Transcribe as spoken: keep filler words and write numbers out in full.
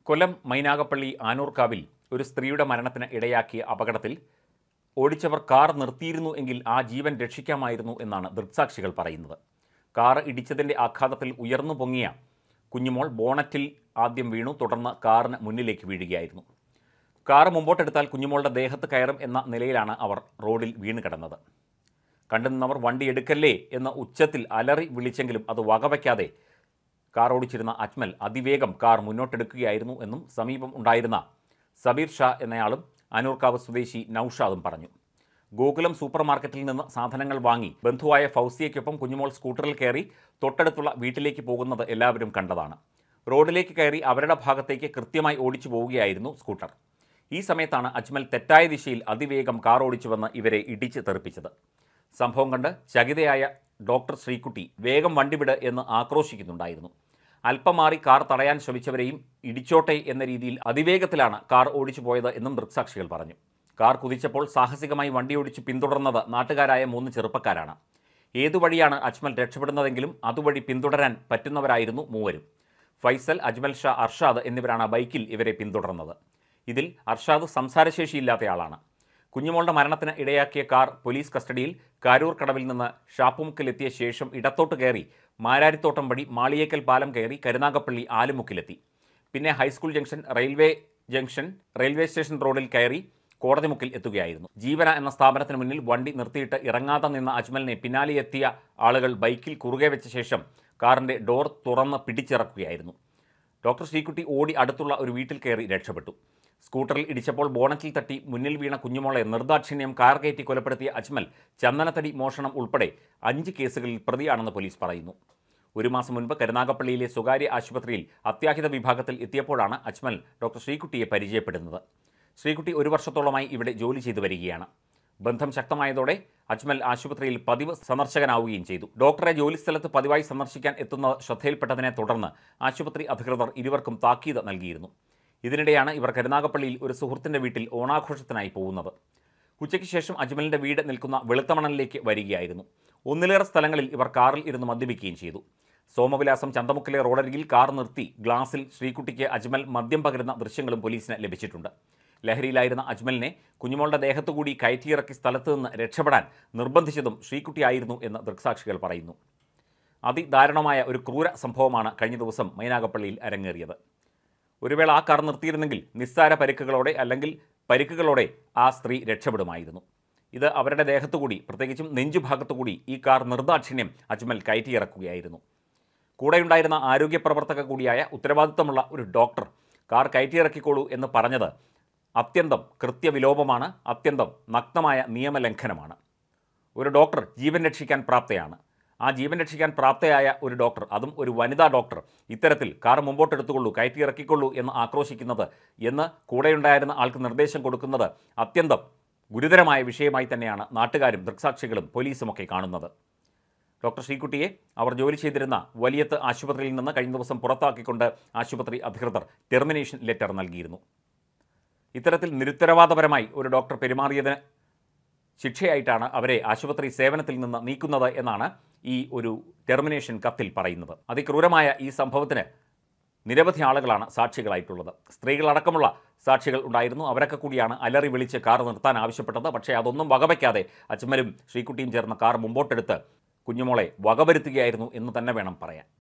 കൊല്ലം മൈനാഗപ്പള്ളി ആനൂർക്കാവിൽ ഒരു സ്ത്രീയുടെ മരണത്തിന് ഇടയാക്കിയ അപകടത്തിൽ ഓടിച്ചവർ കാർ നിർത്തിയിരുന്നു എങ്കിൽ ആ ജീവൻ രക്ഷിക്കാമായിരുന്നു എന്നാണ് ദൃക്സാക്ഷികൾ പറയുന്നത്. കാർ ഇടിച്ചതിൻ്റെ ആഘാതത്തിൽ ഉയർന്നു പൊങ്ങിയ കുഞ്ഞുമോൾ ബോണറ്റിൽ ആദ്യം വീണു, തുടർന്ന് കാറിന് മുന്നിലേക്ക് വീഴുകയായിരുന്നു. കാർ മുമ്പോട്ടെടുത്താൽ കുഞ്ഞുമോളുടെ ദേഹത്ത് കയറും എന്ന നിലയിലാണ് അവർ റോഡിൽ വീണ് കിടന്നത്. കണ്ടുനിന്നവർ വണ്ടി എടുക്കല്ലേ എന്ന ഉച്ചത്തിൽ അലറി വിളിച്ചെങ്കിലും അത് വകവയ്ക്കാതെ കാർ ഓടിച്ചിരുന്ന അജ്മൽ അതിവേഗം കാർ മുന്നോട്ടെടുക്കുകയായിരുന്നു എന്നും സമീപം ഉണ്ടായിരുന്ന സബീർ ഷാ എന്നയാളും അനൂർക്കാവ് സ്വദേശി നൌഷാദും പറഞ്ഞു. ഗോകുലം സൂപ്പർ മാർക്കറ്റിൽ നിന്ന് സാധനങ്ങൾ വാങ്ങി ബന്ധുവായ ഫൗസിയയ്ക്കൊപ്പം കുഞ്ഞുമോൾ സ്കൂട്ടറിൽ കയറി തൊട്ടടുത്തുള്ള വീട്ടിലേക്ക് പോകുന്നത് എല്ലാവരും കണ്ടതാണ്. റോഡിലേക്ക് കയറി അവരുടെ ഭാഗത്തേക്ക് കൃത്യമായി ഓടിച്ചു പോവുകയായിരുന്നു സ്കൂട്ടർ. ഈ സമയത്താണ് അജ്മൽ തെറ്റായ ദിശയിൽ അതിവേഗം കാർ ഓടിച്ചുവന്ന് ഇവരെ ഇടിച്ച് തെറിപ്പിച്ചത്. സംഭവം കണ്ട് ചകിതയായ ഡോക്ടർ ശ്രീകുട്ടി വേഗം വണ്ടിവിട് എന്ന് ആക്രോശിക്കുന്നുണ്ടായിരുന്നു. അല്പം മാറി കാർ തടയാൻ ശ്രമിച്ചവരെയും ഇടിച്ചോട്ടെ എന്ന രീതിയിൽ അതിവേഗത്തിലാണ് കാർ ഓടിച്ചു പോയത് എന്നും ദൃക്സാക്ഷികൾ പറഞ്ഞു. കാർ കുതിച്ചപ്പോൾ സാഹസികമായി വണ്ടിയോടിച്ച് പിന്തുടർന്നത് നാട്ടുകാരായ മൂന്ന് ചെറുപ്പക്കാരാണ്. ഏതുവഴിയാണ് അജ്മൽ രക്ഷപ്പെടുന്നതെങ്കിലും അതുവഴി പിന്തുടരാൻ പറ്റുന്നവരായിരുന്നു മൂവരും. ഫൈസൽ, അജ്മൽ ഷാ, അർഷാദ് എന്നിവരാണ് ബൈക്കിൽ ഇവരെ പിന്തുടർന്നത്. ഇതിൽ അർഷാദ് സംസാരശേഷിയില്ലാത്തയാളാണ്. കുഞ്ഞുമോളുടെ മരണത്തിന് ഇടയാക്കിയ കാർ പോലീസ് കസ്റ്റഡിയിൽ കാരൂർ കടവിൽ നിന്ന് ഷാപ്പുമുക്കിലെത്തിയ ശേഷം ഇടത്തോട്ട് കയറി മാരാരിത്തോട്ടം വഴി മാളിയേക്കൽ പാലം കയറി കരുനാഗപ്പള്ളി ആലുമുക്കിലെത്തി. പിന്നെ high school junction, railway junction, railway station റോഡിൽ കയറി കോടതിമുക്കിൽ എത്തുകയായിരുന്നു. ജീവന എന്ന സ്ഥാപനത്തിന് മുന്നിൽ വണ്ടി നിർത്തിയിട്ട് ഇറങ്ങാതെ നിന്ന അജ്മലിനെ പിന്നാലെ എത്തിയ ആളുകൾ ബൈക്കിൽ കുറുകെ വെച്ച ശേഷം കാറിൻ്റെ ഡോർ തുറന്ന് പിടിച്ചിറക്കുകയായിരുന്നു. ഡോക്ടർ ശ്രീകുട്ടി ഓടി അടുത്തുള്ള ഒരു വീട്ടിൽ കയറി രക്ഷപ്പെട്ടു. സ്കൂട്ടറിൽ ഇടിച്ചപ്പോൾ ബോണറ്റിൽ തട്ടി മുന്നിൽ വീണ കുഞ്ഞുമോളെ നിർദാക്ഷിണ്യം കാർ കയറ്റി കൊലപ്പെടുത്തിയ അജ്മൽ ചന്ദനത്തടി മോഷണം ഉൾപ്പെടെ അഞ്ച് കേസുകളിൽ പ്രതിയാണെന്ന് പോലീസ് പറയുന്നു. ഒരു മാസം മുൻപ് കരുനാഗപ്പള്ളിയിലെ സ്വകാര്യ ആശുപത്രിയിൽ അത്യാഹിത വിഭാഗത്തിൽ എത്തിയപ്പോഴാണ് അജ്മൽ ഡോക്ടർ ശ്രീകുട്ടിയെ പരിചയപ്പെടുന്നത്. ശ്രീകുട്ടി ഒരു വർഷത്തോളമായി ഇവിടെ ജോലി ചെയ്തു വരികയാണ്. ബന്ധം ശക്തമായതോടെ അജ്മൽ ആശുപത്രിയിൽ പതിവ് സന്ദർശകനാവുകയും ചെയ്തു. ഡോക്ടറെ ജോലിസ്ഥലത്ത് പതിവായി സന്ദർശിക്കാൻ എത്തുന്നത് ശ്രദ്ധയിൽപ്പെട്ടതിനെ തുടർന്ന് ആശുപത്രി അധികൃതർ ഇരുവർക്കും താക്കീത് നൽകിയിരുന്നു. ഇതിനിടെയാണ് ഇവർ കരുനാഗപ്പള്ളിയിൽ ഒരു സുഹൃത്തിൻ്റെ വീട്ടിൽ ഓണാഘോഷത്തിനായി പോകുന്നത്. ഉച്ചയ്ക്ക് ശേഷം അജ്മലിൻ്റെ വീട് നിൽക്കുന്ന വെളുത്തമണലിലേക്ക് വരികയായിരുന്നു. ഒന്നിലേറെ സ്ഥലങ്ങളിൽ ഇവർ കാറിൽ ഇരുന്ന് മദ്യപിക്കുകയും ചെയ്തു. സോമവിലാസം ചന്തമുക്കിലെ റോഡരികിൽ കാർ നിർത്തി ഗ്ലാസിൽ ശ്രീകുട്ടിക്ക് അജ്മൽ മദ്യം പകരുന്ന ദൃശ്യങ്ങളും പോലീസിന് ലഭിച്ചിട്ടുണ്ട്. ലഹരിയിലായിരുന്ന അജ്മലിനെ കുഞ്ഞുമോളുടെ ദേഹത്തുകൂടി കയറ്റിയിറക്കി സ്ഥലത്ത് നിന്ന് രക്ഷപ്പെടാൻ നിർബന്ധിച്ചതും ശ്രീകുട്ടിയായിരുന്നു എന്ന് ദൃക്സാക്ഷികൾ പറയുന്നു. അതിദാരുണമായ ഒരു ക്രൂര സംഭവമാണ് കഴിഞ്ഞ ദിവസം മൈനാഗപ്പള്ളിയിൽ അരങ്ങേറിയത്. ഒരു വേള ആ കാർ നിർത്തിയിരുന്നെങ്കിൽ നിസ്സാര പരിക്കുകളോടെ അല്ലെങ്കിൽ പരിക്കുകളോടെ ആ സ്ത്രീ രക്ഷപ്പെടുമായിരുന്നു. ഇത് അവരുടെ ദേഹത്തുകൂടി, പ്രത്യേകിച്ചും നെഞ്ചുഭാഗത്തുകൂടി ഈ കാർ നിർദാക്ഷിണ്യം അജ്മൽ കയറ്റിയിറക്കുകയായിരുന്നു. കൂടെയുണ്ടായിരുന്ന ആരോഗ്യ പ്രവർത്തക കൂടിയായ ഉത്തരവാദിത്തമുള്ള ഒരു ഡോക്ടർ കാർ കയറ്റിയിറക്കിക്കോളൂ എന്ന് പറഞ്ഞത് അത്യന്തം കൃത്യവിലോപമാണ്, അത്യന്തം നഗ്നമായ നിയമലംഘനമാണ്. ഒരു ഡോക്ടർ ജീവൻ രക്ഷിക്കാൻ പ്രാപ്തയാണ്. ആ ജീവൻ രക്ഷിക്കാൻ പ്രാപ്തയായ ഒരു ഡോക്ടർ, അതും ഒരു വനിതാ ഡോക്ടർ, ഇത്തരത്തിൽ കാർ മുമ്പോട്ടെടുത്തുകൊള്ളൂ, കയറ്റിയിറക്കിക്കൊള്ളൂ എന്ന് ആക്രോശിക്കുന്നത്, എന്ന് കൂടെയുണ്ടായിരുന്ന ആൾക്ക് നിർദ്ദേശം കൊടുക്കുന്നത് അത്യന്തം ഗുരുതരമായ വിഷയമായി തന്നെയാണ് നാട്ടുകാരും ദൃക്സാക്ഷികളും പോലീസുമൊക്കെ കാണുന്നത്. ഡോക്ടർ ശ്രീകുട്ടിയെ അവർ ജോലി ചെയ്തിരുന്ന വലിയത്ത് ആശുപത്രിയിൽ നിന്ന് കഴിഞ്ഞ ദിവസം പുറത്താക്കിക്കൊണ്ട് ആശുപത്രി അധികൃതർ ടെർമിനേഷൻ ലെറ്റർ നൽകിയിരുന്നു. ഇത്തരത്തിൽ നിരുത്തരവാദപരമായി ഒരു ഡോക്ടർ പെരുമാറിയതിന് ശിക്ഷയായിട്ടാണ് അവരെ ആശുപത്രി സേവനത്തിൽ നിന്ന് നീക്കുന്നത് എന്നാണ് ഈ ഒരു ടെർമിനേഷൻ കത്തിൽ പറയുന്നത്. അതിക്രൂരമായ ഈ സംഭവത്തിന് നിരവധി ആളുകളാണ് സാക്ഷികളായിട്ടുള്ളത്. സ്ത്രീകളടക്കമുള്ള സാക്ഷികൾ ഉണ്ടായിരുന്നു. അവരൊക്കെ കൂടിയാണ് അലറി വിളിച്ച് കാർ നിർത്താൻ ആവശ്യപ്പെട്ടത്. പക്ഷേ അതൊന്നും വകവയ്ക്കാതെ അജ്മലും ശ്രീകുട്ടിയും ചേർന്ന് കാർ മുമ്പോട്ടെടുത്ത് കുഞ്ഞുമോളെ വകവരുത്തുകയായിരുന്നു എന്ന് തന്നെ വേണം പറയാൻ.